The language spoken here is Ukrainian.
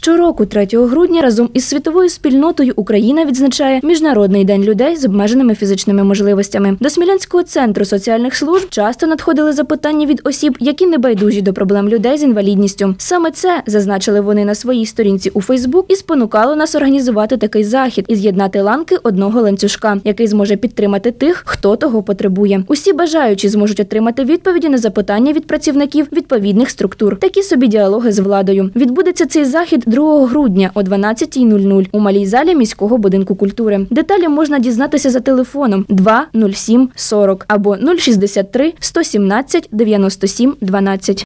Щороку, 3 грудня, разом із світовою спільнотою Україна відзначає Міжнародний день людей з обмеженими фізичними можливостями. До Смілянського центру соціальних служб часто надходили запитання від осіб, які не байдужі до проблем людей з інвалідністю. Саме це, зазначили вони на своїй сторінці у Фейсбук, і спонукало нас організувати такий захід і з'єднати ланки одного ланцюжка, який зможе підтримати тих, хто того потребує. Усі бажаючі зможуть отримати відповіді на запитання від працівників відповідних структур. Такі собі діалоги з владою. Відбудеться цей захід 2 грудня о 12:00 у малій залі міського будинку культури. Деталі можна дізнатися за телефоном 2 07 40 або 063 117 97 12.